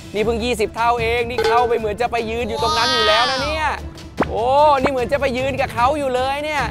นี่เพิ่ง20เท่าเองนี่เข้าไปเหมือนจะไปยืนอยู่ตรงนั้นอยู่แล้วนะเนี่ยโอ้นี่เหมือนจะไปยืนกับเขาอยู่เลยเนี่ย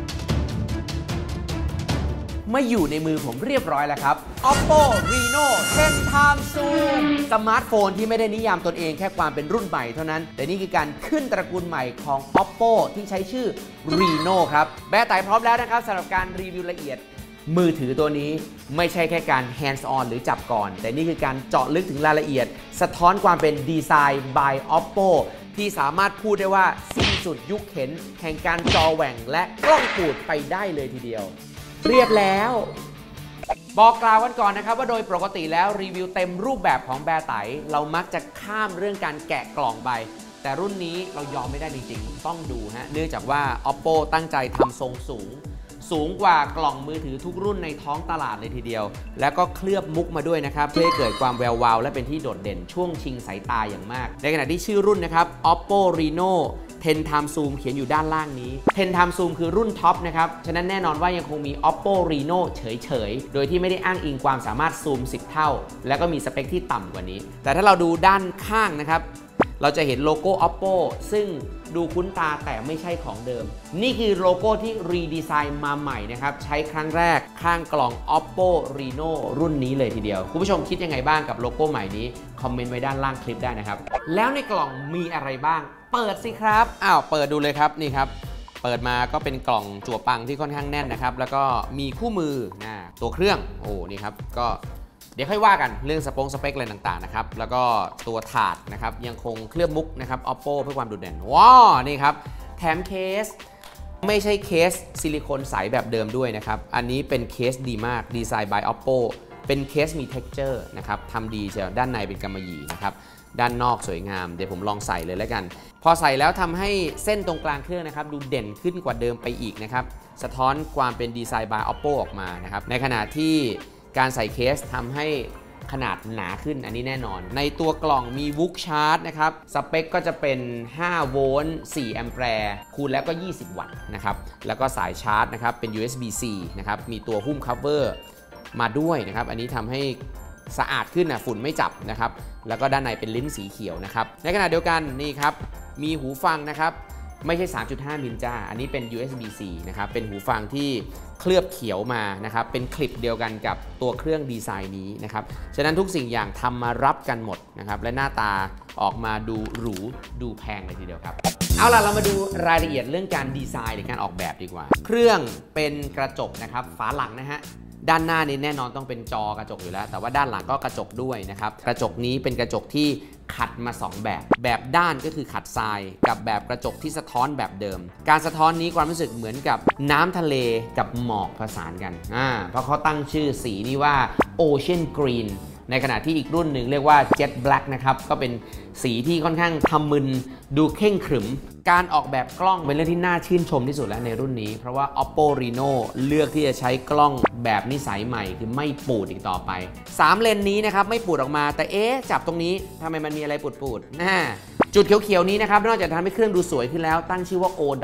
มาอยู่ในมือผมเรียบร้อยแล้วครับ Oppo Reno 10 Time Zoom สมาร์ทโฟนที่ไม่ได้นิยามตนเองแค่ความเป็นรุ่นใหม่เท่านั้นแต่นี่คือการขึ้นตระกูลใหม่ของ Oppo ที่ใช้ชื่อ Reno ครับแบร์ไต่พร้อมแล้วนะครับสำหรับการรีวิวละเอียดมือถือตัวนี้ไม่ใช่แค่การ hands on หรือจับก่อนแต่นี่คือการเจาะลึกถึงรายละเอียดสะท้อนความเป็นดีไซน์ by Oppo ที่สามารถพูดได้ว่าสิ้นสุดยุคเข็นแห่งการจอแหว่งและกล้องปูดไปได้เลยทีเดียวเรียบแล้วบอกกล่าวกันก่อนนะครับว่าโดยปกติแล้วรีวิวเต็มรูปแบบของแบร์ไตเรามักจะข้ามเรื่องการแกะกล่องไปแต่รุ่นนี้เรายอมไม่ได้จริงๆต้องดูฮะเนื่องจากว่า Oppo ตั้งใจทำทรงสูงกว่ากล่องมือถือทุกรุ่นในท้องตลาดเลยทีเดียวแล้วก็เคลือบมุกมาด้วยนะครับเพื่อให้เกิดความแวววาวและเป็นที่โดดเด่นช่วงชิงสายตาอย่างมากในขณะที่ชื่อรุ่นนะครับ Oppo Reno 10 Time Zoom เขียนอยู่ด้านล่างนี้ 10 Time Zoom คือรุ่นท็อปนะครับฉะนั้นแน่นอนว่ายังคงมี Oppo Reno เฉยๆโดยที่ไม่ได้อ้างอิงความสามารถซูม10 เท่าแล้วก็มีสเปคที่ต่ำกว่านี้แต่ถ้าเราดูด้านข้างนะครับเราจะเห็นโลโก้ Oppo ซึ่งดูคุ้นตาแต่ไม่ใช่ของเดิมนี่คือโลโก้ที่รีดีไซน์มาใหม่นะครับใช้ครั้งแรกข้างกล่อง Oppo Reno รุ่นนี้เลยทีเดียวคุณผู้ชมคิดยังไงบ้างกับโลโก้ใหม่นี้คอมเมนต์ไว้ด้านล่างคลิปได้นะครับแล้วในกล่องมีอะไรบ้างเปิดสิครับเปิดดูเลยครับนี่ครับเปิดมาก็เป็นกล่องจั่วปังที่ค่อนข้างแน่นนะครับแล้วก็มีคู่มือตัวเครื่องนี่ครับก็เดี๋ยวค่อยว่ากันเรื่องสเปคอะไรต่างๆนะครับแล้วก็ตัวถาดนะครับยังคงเคลือบมุกนะครับ Oppo เพื่อความโดดเด่นว้าวนี่ครับแถมเคสไม่ใช่เคสซิลิโคนใสแบบเดิมด้วยนะครับอันนี้เป็นเคสดีมากดีไซน์ by Oppo เป็นเคสมี texture นะครับทำดีเชียวด้านในเป็นกำมะหยี่นะครับด้านนอกสวยงามเดี๋ยวผมลองใส่เลยแล้วกันพอใส่แล้วทำให้เส้นตรงกลางเครื่องนะครับดูเด่นขึ้นกว่าเดิมไปอีกนะครับสะท้อนความเป็นดีไซน์ by Oppo ออกมานะครับในขณะที่การใส่เคสทำให้ขนาดหนาขึ้นอันนี้แน่นอนในตัวกล่องมีวุกชาร์จนะครับสเปคก็จะเป็น5โวลต์4แอมแปร์คูณแล้วก็20วัตต์นะครับแล้วก็สายชาร์จนะครับเป็น USB-C นะครับมีตัวหุ้มคัฟเวอร์มาด้วยนะครับอันนี้ทำให้สะอาดขึ้นฝุ่นไม่จับนะครับแล้วก็ด้านในเป็นลิ้นสีเขียวนะครับในขณะเดียวกันนี่ครับมีหูฟังนะครับไม่ใช่ 3.5 มิลจ้าอันนี้เป็น USB-C นะครับเป็นหูฟังที่เคลือบเขียวมานะครับเป็นคลิปเดียวกันกับตัวเครื่องดีไซน์นี้นะครับฉะนั้นทุกสิ่งอย่างทำมารับกันหมดนะครับและหน้าตาออกมาดูหรูดูแพงเลยทีเดียวครับเอาล่ะเรามาดูรายละเอียดเรื่องการดีไซน์หรือการออกแบบดีกว่าเครื่องเป็นกระจกนะครับฝาหลังนะฮะด้านหน้านี่แน่นอนต้องเป็นจอกระจกอยู่แล้วแต่ว่าด้านหลังก็กระจกด้วยนะครับกระจกนี้เป็นกระจกที่ขัดมา2แบบด้านก็คือขัดทรายกับแบบกระจกที่สะท้อนแบบเดิมการสะท้อนนี้ความรู้สึกเหมือนกับน้ำทะเลกับหมอกผสานกันเพราะเขาตั้งชื่อสีนี้ว่า Ocean Green ในขณะที่อีกรุ่นหนึ่งเรียกว่า Jet Black นะครับก็เป็นสีที่ค่อนข้างทำมึนดูเข่งขรึมการออกแบบกล้องเป็นเรื่องที่น่าชื่นชมที่สุดแล้วในรุ่นนี้เพราะว่า Oppo Reno เลือกที่จะใช้กล้องแบบนิสัยใหม่คือไม่ปูดอีกต่อไป3เลนนี้นะครับไม่ปูดออกมาแต่จับตรงนี้ทำไมมันมีอะไรปูดจุดเขียวๆนี้นะครับนอกจากทำให้เครื่องดูสวยขึ้นแล้วตั้งชื่อว่า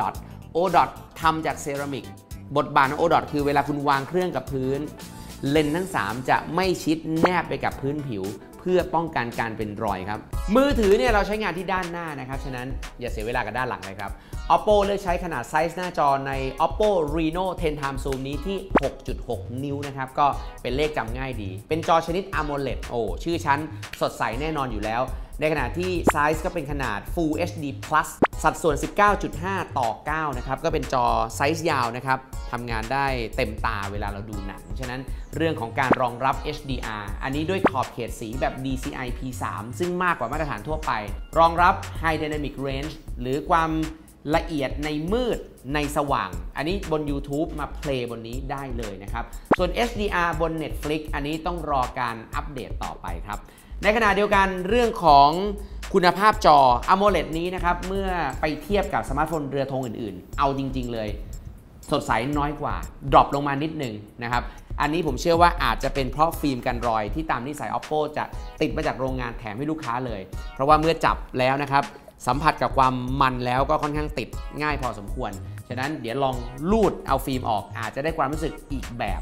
O-Dot ทำจากเซรามิกบทบาทของ O-Dot คือเวลาคุณวางเครื่องกับพื้นเลนส์ทั้ง3จะไม่ชิดแนบไปกับพื้นผิวเพื่อป้องกันการเป็นรอยครับมือถือเนี่ยเราใช้งานที่ด้านหน้านะครับฉะนั้นอย่าเสียเวลากับด้านหลังเลยครับ Oppo เลือกใช้ขนาดไซส์หน้าจอใน Oppo Reno 10 Time Zoom นี้ที่ 6.6 นิ้วนะครับก็เป็นเลขจำง่ายดีเป็นจอชนิด AMOLED ชื่อชั้นสดใสแน่นอนอยู่แล้วในขณะที่ไซส์ก็เป็นขนาด Full HD Plus สัดส่วน 19.5 ต่อ 9 นะครับก็เป็นจอไซส์ยาวนะครับทำงานได้เต็มตาเวลาเราดูหนังฉะนั้นเรื่องของการรองรับ HDR อันนี้ด้วยขอบเขตสีแบบ DCI P3 ซึ่งมากกว่ามาตรฐานทั่วไปรองรับ High Dynamic Range หรือความละเอียดในมืดในสว่างอันนี้บน YouTube มาเพลย์บนนี้ได้เลยนะครับส่วน HDR บน Netflix อันนี้ต้องรอการอัปเดตต่อไปครับในขณะเดียวกันเรื่องของคุณภาพจอ AMOLED นี้นะครับเมื่อไปเทียบกับสมาร์ทโฟนเรือธงอื่นๆเอาจริงๆเลยสดใสน้อยกว่าดรอปลงมานิดนึงนะครับอันนี้ผมเชื่อว่าอาจจะเป็นเพราะฟิล์มกันรอยที่ตามนิสัย Oppo จะติดมาจากโรงงานแถมให้ลูกค้าเลยเพราะว่าเมื่อจับแล้วนะครับสัมผัสกับความมันแล้วก็ค่อนข้างติดง่ายพอสมควรฉะนั้นเดี๋ยวลองลูดเอาฟิล์มออกอาจจะได้ความรู้สึกอีกแบบ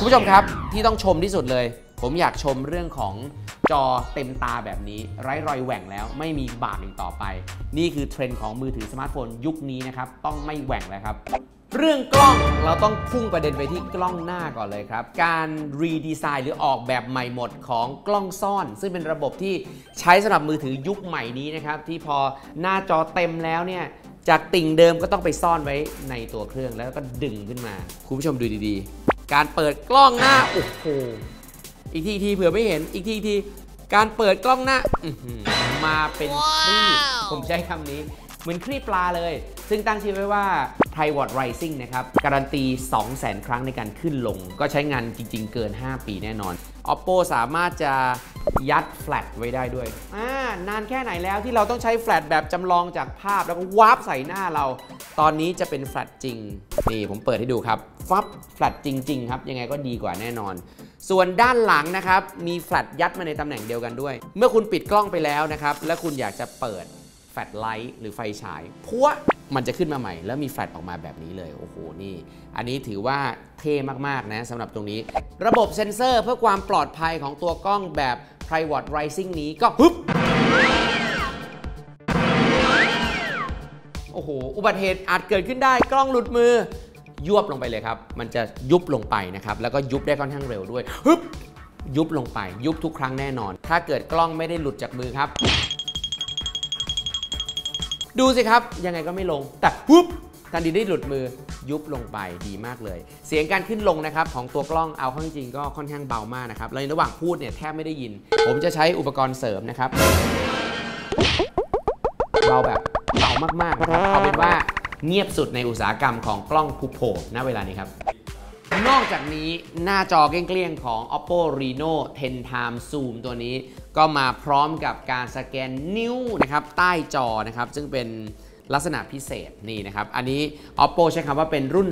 คุณผู้ชมครับที่ต้องชมที่สุดเลยผมอยากชมเรื่องของจอเต็มตาแบบนี้ไร้รอยแหว่งแล้วไม่มีบากอีกต่อไปนี่คือเทรนด์ของมือถือสมาร์ทโฟนยุคนี้นะครับต้องไม่แหว่งแล้วครับเรื่องกล้องเราต้องพุ่งประเด็นไปที่กล้องหน้าก่อนเลยครับการรีดีไซน์หรือออกแบบใหม่หมดของกล้องซ่อนซึ่งเป็นระบบที่ใช้สำหรับมือถือยุคใหม่นี้นะครับที่พอหน้าจอเต็มแล้วเนี่ยจากติ่งเดิมก็ต้องไปซ่อนไว้ในตัวเครื่องแล้วก็ดึงขึ้นมาคุณผู้ชมดูดีๆการเปิดกล้องหน้าโอ้โหอีกทีเผื่อไม่เห็นอีกทีการเปิดกล้องหน้ามาเป็นครีบผมใช้คำนี้เหมือนครีบปลาเลยซึ่งตั้งชื่อไว้ว่า Private Rising นะครับการันตี 200,000 ครั้งในการขึ้นลงก็ใช้งานจริงๆเกิน5ปีแน่นอน Oppo สามารถจะยัดแฟลชไว้ได้ด้วยนานแค่ไหนแล้วที่เราต้องใช้แฟลชแบบจำลองจากภาพแล้วก็วาร์ปใส่หน้าเราตอนนี้จะเป็นแฟลชจริงนี่ผมเปิดให้ดูครับฟับแฟลชจริงๆครับยังไงก็ดีกว่าแน่นอนส่วนด้านหลังนะครับมีแฟลชยัดมาในตำแหน่งเดียวกันด้วยเมื่อคุณปิดกล้องไปแล้วนะครับและคุณอยากจะเปิดแฟลชไลท์หรือไฟฉายพัวมันจะขึ้นมาใหม่แล้วมีแฟลชออกมาแบบนี้เลยโอ้โหนี่อันนี้ถือว่าเท่มากๆนะสำหรับตรงนี้ระบบเซ็นเซอร์เพื่อความปลอดภัยของตัวกล้องแบบ Private Rising นี้ก็ฮึบโอ้โหอุบัติเหตุอาจเกิดขึ้นได้กล้องหลุดมือยุบลงไปเลยครับมันจะยุบลงไปนะครับแล้วก็ยุบได้ค่อนข้างเร็วด้วยฮึบยุบลงไปยุบทุกครั้งแน่นอนถ้าเกิดกล้องไม่ได้หลุดจากมือครับดูสิครับยังไงก็ไม่ลงแต่ปุ๊บทันทีได้หลุดมือยุบลงไปดีมากเลยเสียงการขึ้นลงนะครับของตัวกล้องเอาเข้าจริงก็ค่อนข้างเบามากนะครับแล้วในระหว่างพูดเนี่ยแทบไม่ได้ยินผมจะใช้อุปกรณ์เสริมนะครับเบาแบบเบามากๆนะครับเอาเป็นว่าเงียบสุดในอุตสาหกรรมของกล้องพุกโผล่ณเวลานี้ครับนอกจากนี้หน้าจอเกลี้ยงๆของ Oppo Reno 10 Times Zoom ตัวนี้ก็มาพร้อมกับการสแกนนิ้วนะครับใต้จอนะครับซึ่งเป็นลักษณะพิเศษนี่นะครับอันนี้ Oppo ใช้คำว่าเป็นรุ่น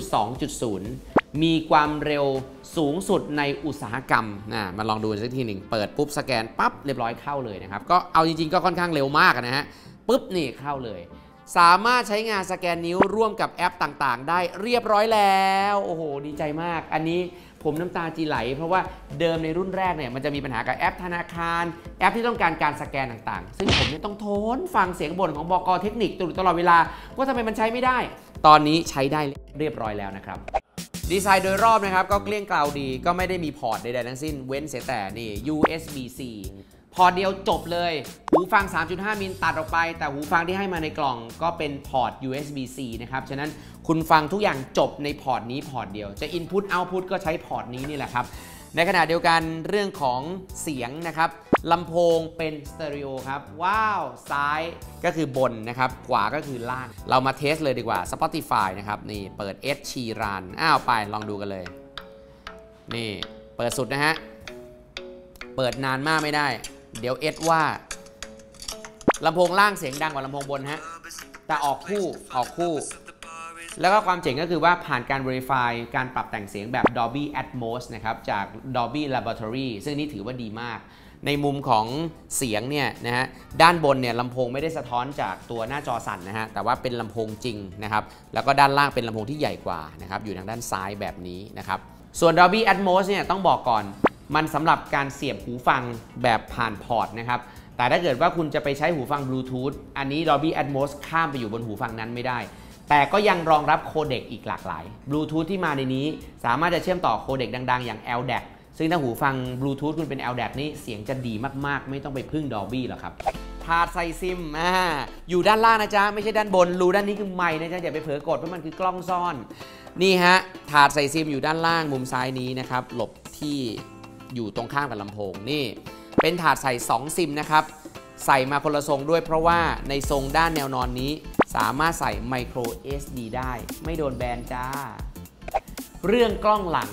2.0 มีความเร็วสูงสุดในอุตสาหกรรมมาลองดูสักทีหนึ่งเปิดปุ๊บสแกนปั๊บเรียบร้อยเข้าเลยนะครับก็เอาจริงๆก็ค่อนข้างเร็วมากนะฮะปุ๊บนี่เข้าเลยสามารถใช้งานสแกนนิ้วร่วมกับแอปต่างๆได้เรียบร้อยแล้วโอ้โหดีใจมากอันนี้ผมน้ำตาจีไหลเพราะว่าเดิมในรุ่นแรกเนี่ยมันจะมีปัญหากับแอปธนาคารแอปที่ต้องการการสแกนต่างๆซึ่งผมเนี่ยต้องทนฟังเสียงบ่นของบก.เทคนิคตลอดเวลาว่าทำไมมันใช้ไม่ได้ตอนนี้ใช้ได้เรียบร้อยแล้วนะครับดีไซน์โดยรอบนะครับก็เกลี้ยงเกลาดีก็ไม่ได้มีพอร์ตใดๆทั้งสิ้นเว้นเสียแต่นี่ USB-C พอร์ตเดียวจบเลยหูฟัง 3.5 มิลตัดออกไปแต่หูฟังที่ให้มาในกล่องก็เป็นพอร์ต USB-C นะครับฉะนั้นคุณฟังทุกอย่างจบในพอร์ตนี้พอร์ตเดียวจะ Input Output ก็ใช้พอร์ตนี้นี่แหละครับในขณะเดียวกันเรื่องของเสียงนะครับลำโพงเป็นสเตอริโอครับว้าวซ้ายก็คือบนนะครับขวาก็คือล่างเรามาเทสเลยดีกว่า Spotify นะครับนี่เปิด Ed Sheeran ไปลองดูกันเลยนี่เปิดสุดนะฮะเปิดนานมากไม่ได้เดี๋ยวเอ็ดว่าลำโพงล่างเสียงดังกว่าลำโพงบนฮะแต่ออกคู่แล้วก็ความเจ๋งก็คือว่าผ่านการ Verify การปรับแต่งเสียงแบบ Dolby Atmos นะครับจาก Dolby Laboratory ซึ่งนี่ถือว่าดีมากในมุมของเสียงเนี่ยนะฮะด้านบนเนี่ยลำโพงไม่ได้สะท้อนจากตัวหน้าจอสั่นนะฮะแต่ว่าเป็นลำโพงจริงนะครับแล้วก็ด้านล่างเป็นลำโพงที่ใหญ่กว่านะครับอยู่ทางด้านซ้ายแบบนี้นะครับส่วน Dolby Atmos เนี่ยต้องบอกก่อนมันสำหรับการเสียบหูฟังแบบผ่านพอร์ตนะครับแต่ถ้าเกิดว่าคุณจะไปใช้หูฟังบลูทูธอันนี้ Dolby Atmos ข้ามไปอยู่บนหูฟังนั้นไม่ได้แต่ก็ยังรองรับโคเด็กอีกหลากหลายบลูทูธที่มาในนี้สามารถจะเชื่อมต่อโคเด็กดังๆอย่าง LDAC ซึ่งถ้าหูฟังบลูทูธคุณเป็น LDAC นี่เสียงจะดีมากๆไม่ต้องไปพึ่ง Dolby หรอกครับถาดใส่ซิมอยู่ด้านล่างนะจ๊ะไม่ใช่ด้านบนรูด้านนี้คือไมค์นะจ๊ะอย่าไปเผลอกดเพราะมันคือกล้องซ่อนนี่ฮะถาดใส่ซิมอยู่ด้านล่างมุมซ้ายนี้นะครับหลบที่อยู่ตรงข้ามกับลำโพงนี่เป็นถาดใส่2ซิมนะครับใส่มาคนละทรงด้วยเพราะว่าในทรงด้านแนวนอนนี้สามารถใส่ Micro SD ได้ไม่โดนแบนจ้าเรื่องกล้องหลัง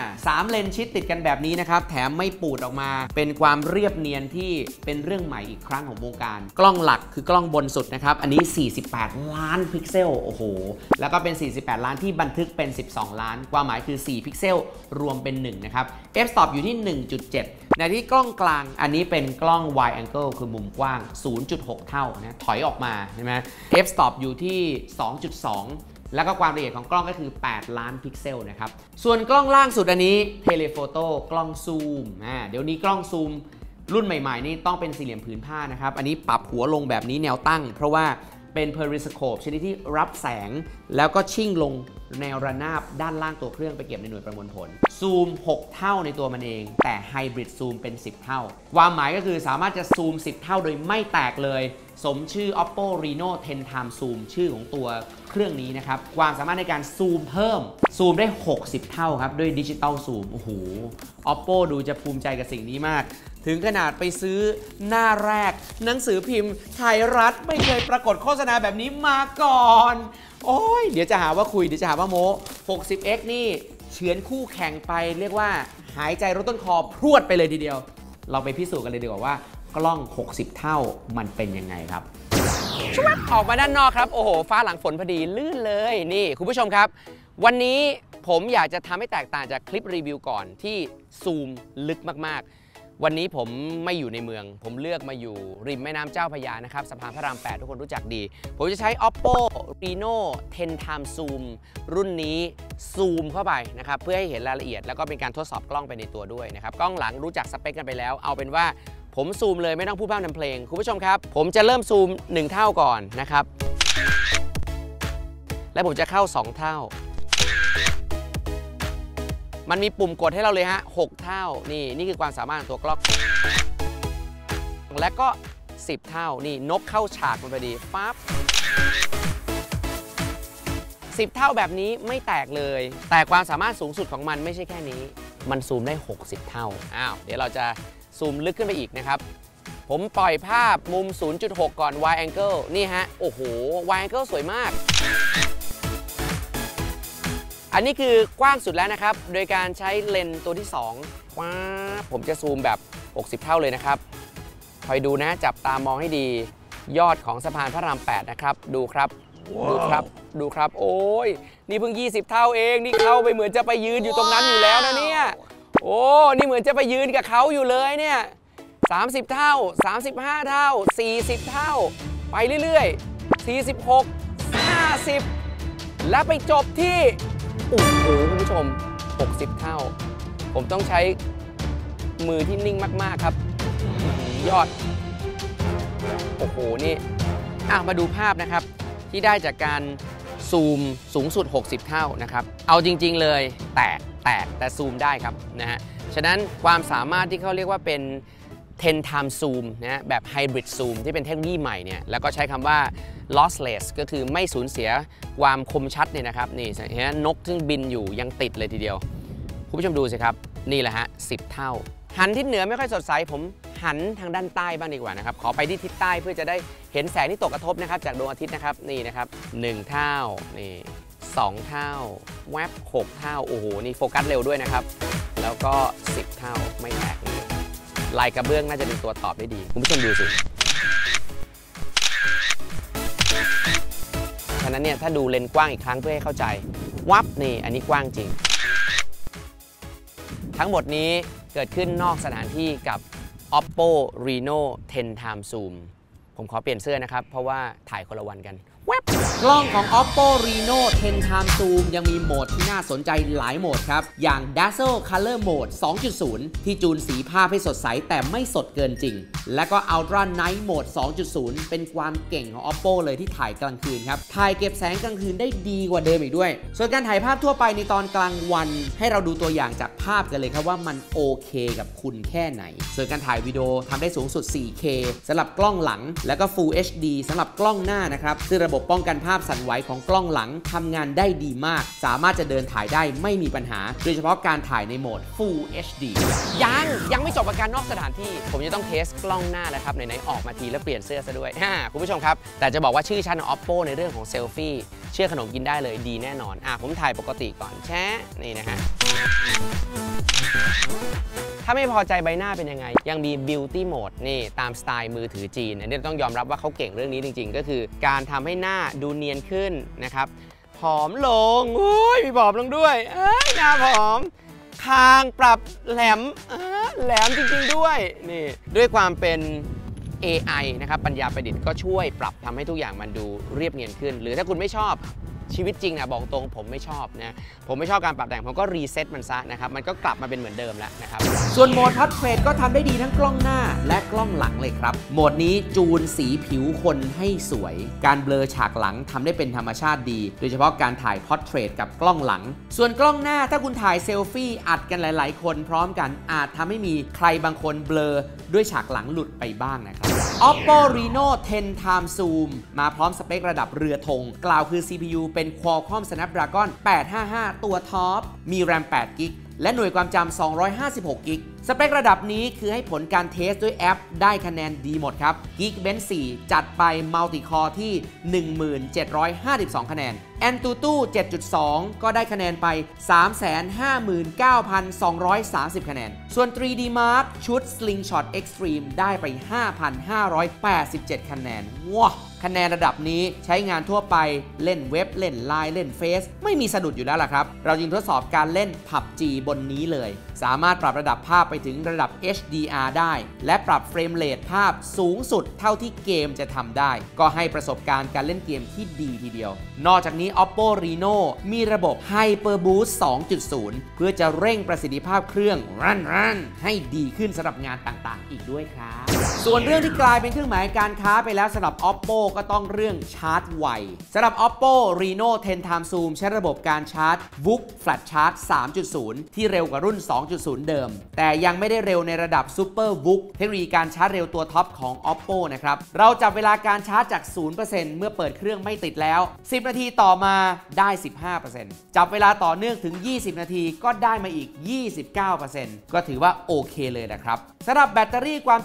3เลนชิดติดกันแบบนี้นะครับแถมไม่ปูดออกมาเป็นความเรียบเนียนที่เป็นเรื่องใหม่อีกครั้งของวงการกล้องหลักคือกล้องบนสุดนะครับอันนี้48ล้านพิกเซลโอ้โหแล้วก็เป็น48ล้านที่บันทึกเป็น12ล้านความหมายคือ4พิกเซลรวมเป็น1นะครับ f-stop อยู่ที่ 1.7 ในที่กล้องกลางอันนี้เป็นกล้อง wide angle คือมุมกว้าง 0.6 เท่านะถอยออกมาใช่ไหม f-stop อยู่ที่ 2.2 แล้วก็ความละเอียดของกล้องก็คือ8ล้านพิกเซลนะครับส่วนกล้องล่างสุดอันนี้เทเลโฟโต้กล้องซูมเดี๋ยวนี้กล้องซูมรุ่นใหม่ๆนี่ต้องเป็นสี่เหลี่ยมผืนผ้านะครับอันนี้ปรับหัวลงแบบนี้แนวตั้งเพราะว่าเป็น periscope ชนิดที่รับแสงแล้วก็ชิ่งลงแนวระนาบด้านล่างตัวเครื่องไปเก็บในหน่วยประมวลผลซูม6เท่าในตัวมันเองแต่ไฮบริดซูมเป็น10เท่าความหมายก็คือสามารถจะซูม10เท่าโดยไม่แตกเลยสมชื่อ Oppo Reno 10 Times Zoom ชื่อของตัวเครื่องนี้นะครับความสามารถในการซูมเพิ่มซูมได้60เท่าครับด้วยดิจิตอลซูมโอ้โห Oppo ดูจะภูมิใจกับสิ่งนี้มากถึงขนาดไปซื้อหน้าแรกหนังสือพิมพ์ไทยรัฐไม่เคยปรากฏโฆษณาแบบนี้มาก่อนโอ้ยเดี๋ยวจะหาว่าคุยเดี๋ยวจะหาว่าโม้ 60x นี่เฉือนคู่แข่งไปเรียกว่าหายใจรถต้นคอพรวดไปเลยทีเดียวเราไปพิสูจน์กันเลยดีกว่าว่ากล้อง60เท่ามันเป็นยังไงครับออกมาด้านนอกครับโอ้โหฟ้าหลังฝนพอดีลื่นเลยนี่คุณผู้ชมครับวันนี้ผมอยากจะทำให้แตกต่างจากคลิปรีวิวก่อนที่ซูมลึกมากๆวันนี้ผมไม่อยู่ในเมืองผมเลือกมาอยู่ริมแม่น้ำเจ้าพระยานะครับสะพานพระราม 8ทุกคนรู้จักดีผมจะใช้ Oppo Reno 10 Times Zoom รุ่นนี้ซูมเข้าไปนะครับเพื่อให้เห็นรายละเอียดแล้วก็เป็นการทดสอบกล้องไปในตัวด้วยนะครับกล้องหลังรู้จักสเปคกันไปแล้วเอาเป็นว่าผมซูมเลยไม่ต้องพูดพร่ำทำเพลงคุณผู้ชมครับผมจะเริ่มซูม1เท่าก่อนนะครับและผมจะเข้า2เท่ามันมีปุ่มกดให้เราเลยฮะ6เท่านี่คือความสามารถของตัวกล้องและก็10เท่านี่นกเข้าฉากมันพอดีปั๊บ10เท่าแบบนี้ไม่แตกเลยแต่ความสามารถสูงสุดของมันไม่ใช่แค่นี้มันซูมได้60เท่าเดี๋ยวเราจะซูมลึกขึ้นไปอีกนะครับผมปล่อยภาพมุม 0.6 ก่อน wide angle นี่ฮะโอ้โห wide angle สวยมากอันนี้คือกว้างสุดแล้วนะครับโดยการใช้เลนส์ตัวที่2ว้าผมจะซูมแบบ60เท่าเลยนะครับคอยดูนะจับตามองให้ดียอดของสะพานพระราม 8นะครับดูครับ wow. ดูครับโอ้ยนี่เพิ่ง20เท่าเองนี่เข้าไปเหมือนจะไปยืนอยู่ตรงนั้นอยู่แล้วนะเนี่ยโอ้นี่เหมือนจะไปยืนกับเขาอยู่เลยเนี่ย30เท่า35เท่า40เท่าไปเรื่อยๆ46 50และไปจบที่โอ้โหคุณผู้ชม60เท่าผมต้องใช้มือที่นิ่งมากๆครับยอดโอ้โหนี่มาดูภาพนะครับที่ได้จากการซูมสูงสุด60เท่านะครับเอาจริงๆเลยแตกแต่ซูมได้ครับนะฮะฉะนั้นความสามารถที่เขาเรียกว่าเป็น10 times zoom นะแบบ hybrid zoom ที่เป็นเทคโนโลยีใหม่เนี่ยแล้วก็ใช้คำว่า lossless ก็คือไม่สูญเสียความคมชัดเนี่ยนะครับนี่เห็นนกซึ่งบินอยู่ยังติดเลยทีเดียวคุณผู้ชมดูสิครับนี่แหละฮะ10เท่าหันทิศเหนือไม่ค่อยสดใสผมหันทางด้านใต้บ้างดีกว่านะครับขอไปที่ทิศใต้เพื่อจะได้เห็นแสงที่ตกกระทบนะครับจากดวงอาทิตย์นะครับนี่นะครับ1เท่านี่2เท่าแวบ6เท่าโอ้โหนี่โฟกัสเร็วด้วยนะครับแล้วก็10เท่าไม่แตกเลยลายกระเบื้องน่าจะเป็นตัวตอบได้ดีคุณผู้ชมดูสิฉะนั้นเนี่ยถ้าดูเลนส์กว้างอีกครั้งเพื่อให้เข้าใจวับนี่อันนี้กว้างจริงทั้งหมดนี้เกิดขึ้นนอกสถานที่กับ Oppo Reno 10 Times Zoom ผมขอเปลี่ยนเสื้อนะครับเพราะว่าถ่ายคนละวันกันกล้องของ Oppo Reno 10 Times Zoom ยังมีโหมดที่น่าสนใจหลายโหมดครับอย่าง Dazzle Color Mode 2.0 ที่จูนสีภาพให้สดใสแต่ไม่สดเกินจริงและก็ Ultra Night Mode 2.0 เป็นความเก่งของ Oppo เลยที่ถ่ายกลางคืนครับถ่ายเก็บแสงกลางคืนได้ดีกว่าเดิมอีกด้วยส่วนการถ่ายภาพทั่วไปในตอนกลางวันให้เราดูตัวอย่างจากภาพกันเลยครับว่ามันโอเคกับคุณแค่ไหนส่วนการถ่ายวิดีโอทำได้สูงสุด 4K สำหรับกล้องหลังแล้วก็ Full HD สำหรับกล้องหน้านะครับซึ่งระบบป้องกันภาพสั่นไหวของกล้องหลังทำงานได้ดีมากสามารถจะเดินถ่ายได้ไม่มีปัญหาโดยเฉพาะการถ่ายในโหมด Full HD ยังไม่จบกับการนอกสถานที่ผมจะต้องเทสกล้องหน้าแล้วครับไหนๆออกมาทีแล้วเปลี่ยนเสื้อซะด้วยคุณผู้ชมครับแต่จะบอกว่าชื่อชั้นของ Oppo ในเรื่องของเซลฟี่เชื่อขนมกินได้เลยดีแน่นอนผมถ่ายปกติก่อนแชะนี่นะฮะถ้าไม่พอใจใบหน้าเป็นยังไงยังมี Beauty Mode นี่ตามสไตล์มือถือจีนอันนี้ต้องยอมรับว่าเขาเก่งเรื่องนี้จริงๆก็คือการทำให้หน้าดูเนียนขึ้นนะครับผอมลงมีผอมลงด้วยหน้าผอมคางปรับแหลมจริงๆด้วยนี่ด้วยความเป็น AI นะครับปัญญาประดิษฐ์ก็ช่วยปรับทำให้ทุกอย่างมันดูเรียบเนียนขึ้นหรือถ้าคุณไม่ชอบชีวิตจริงนะบอกตรงผมไม่ชอบนะผมไม่ชอบการปรับแต่งผมก็รีเซ็ตมันซะนะครับมันก็กลับมาเป็นเหมือนเดิมแล้วนะครับส่วนโหมด Portrait ก็ทำได้ดีทั้งกล้องหน้าและกล้องหลังเลยครับโหมดนี้จูนสีผิวคนให้สวยการเบลอฉากหลังทำได้เป็นธรรมชาติดีโดยเฉพาะการถ่าย Portrait กับกล้องหลังส่วนกล้องหน้าถ้าคุณถ่ายเซลฟี่อัดกันหลายๆคนพร้อมกันอาจทำให้มีใครบางคนเบลอด้วยฉากหลังหลุดไปบ้างนะครับ Oppo Reno 10 Time Zoom มาพร้อมสเปคระดับเรือธงกล่าวคือ CPU เป็น Qualcomm Snapdragon 855 ตัวท็อปมี RAM 8 GB และหน่วยความจำ256 GB สเปคระดับนี้คือให้ผลการเทสด้วยแอปได้คะแนนดีหมดครับ Geekbench 4 จัดไปมัลติคอร์ที่ 1752 คะแนน Antutu 7.2 ก็ได้คะแนนไป 359,230 คะแนนส่วน 3D Mark ชุด Slingshot Extreme ได้ไป 5,587 คะแนนว้าคะแนนระดับนี้ใช้งานทั่วไปเล่นเว็บเล่นไลน์เล่นเฟซไม่มีสะดุดอยู่แล้วล่ะครับเราจึงทดสอบการเล่น PUBG บนนี้เลยสามารถปรับระดับภาพไปถึงระดับ HDR ได้และปรับเฟรมเรทภาพสูงสุดเท่าที่เกมจะทำได้ก็ให้ประสบการณ์การเล่นเกมที่ดีทีเดียวนอกจากนี้ Oppo Reno มีระบบ Hyper Boost 2.0 เพื่อจะเร่งประสิทธิภาพเครื่องรันให้ดีขึ้นสำหรับงานต่างๆอีกด้วยครับส่วนเรื่องที่กลายเป็นเครื่องหมายการค้าไปแล้วสำหรับ Oppo ก็ต้องเรื่องชาร์จไวสำหรับ Oppo Reno 10 Time Zoom ใช้ระบบการชาร์จ VOOC Flash Charge 3.0 ที่เร็วกว่ารุ่น 2.0 เดิมแต่ยังไม่ได้เร็วในระดับ Super VOOC เทคโนโลยีการชาร์จเร็วตัวท็อปของ Oppo นะครับเราจับเวลาการชาร์จจาก 0% เมื่อเปิดเครื่องไม่ติดแล้ว10 นาทีต่อมาได้ 15% จับเวลาต่อเนื่องถึง 20 นาทีก็ได้มาอีก 29% ก็ถือว่าโอเคเลยนะครับสำหรับแบตเตอรี่ความจุ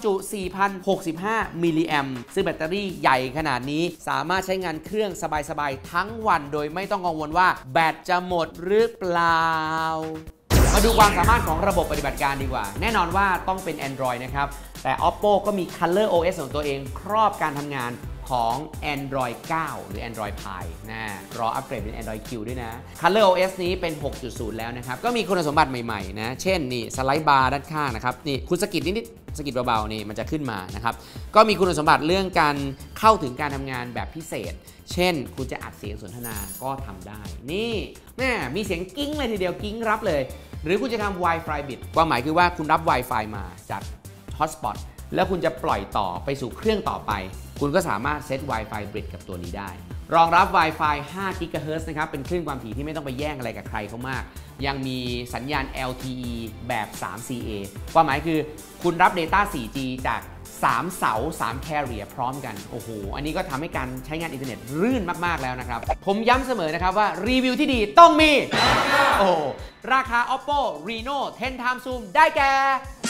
4,065 มิลลิแอมป์ซึ่งแบตเตอรี่ใหญ่ขนาดนี้สามารถใช้งานเครื่องสบายๆทั้งวันโดยไม่ต้องกังวลว่าแบตจะหมดหรือเปล่ามาดูความสามารถของระบบปฏิบัติการดีกว่าแน่นอนว่าต้องเป็น Android นะครับแต่ Oppo ก็มี Color OS ของตัวเองครอบการทำงานของ Android 9 หรือ Android Pie รออัปเกรดเป็น Android Q ด้วยนะ Color OS นี้เป็น 6.0 แล้วนะครับก็มีคุณสมบัติใหม่ๆนะเช่นนี่สไลด์บาร์ด้านข้างนะครับนี่คุณสกิดนิดๆสกิดเบาๆนี่มันจะขึ้นมานะครับก็มีคุณสมบัติเรื่องการเข้าถึงการทำงานแบบพิเศษเช่นคุณจะอัดเสียงสนทนาก็ทำได้นี่แม่มีเสียงกิ้งเลยทีเดียวกิ้งรับเลยหรือคุณจะทำ Wi-Fi bit ความหมายคือว่าคุณรับ Wi-Fi มาจาก Hotspot แล้วคุณจะปล่อยต่อไปสู่เครื่องต่อไปคุณก็สามารถเซต Wi-Fi Bridge กับตัวนี้ได้รองรับ Wi-Fi 5 GHz นะครับเป็นคลื่นความถี่ที่ไม่ต้องไปแย่งอะไรกับใครเขามากยังมีสัญญาณ LTE แบบ 3CA ความหมายคือคุณรับ Data 4G จาก3 เสา 3 Carrier พร้อมกันโอ้โหอันนี้ก็ทำให้การใช้งานอินเทอร์เน็ตรื่นมากๆแล้วนะครับผมย้ำเสมอนะครับว่ารีวิวที่ดีต้องมีโอ้ราคา Oppo Reno 10 Time Zoom ได้แก่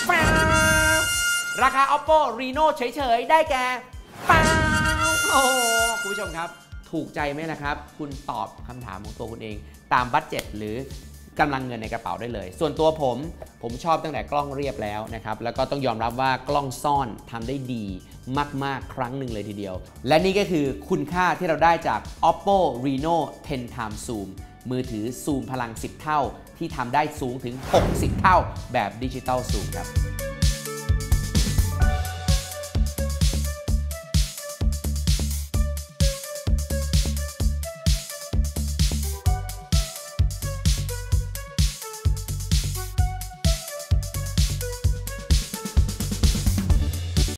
ราคา Oppo Reno เฉยๆได้แก่โอ้คุณผู้ชมครับถูกใจไหมนะครับคุณตอบคำถามของตัวคุณเองตามบัดเจ็ตหรือกำลังเงินในกระเป๋าได้เลยส่วนตัวผมชอบตั้งแต่กล้องเรียบแล้วนะครับแล้วก็ต้องยอมรับว่ากล้องซ่อนทำได้ดีมากๆครั้งหนึ่งเลยทีเดียวและนี่ก็คือคุณค่าที่เราได้จาก Oppo Reno 10 Time Zoom มือถือซูมพลัง10 เท่าที่ทำได้สูงถึง60 เท่าแบบดิจิตอลซูมครับ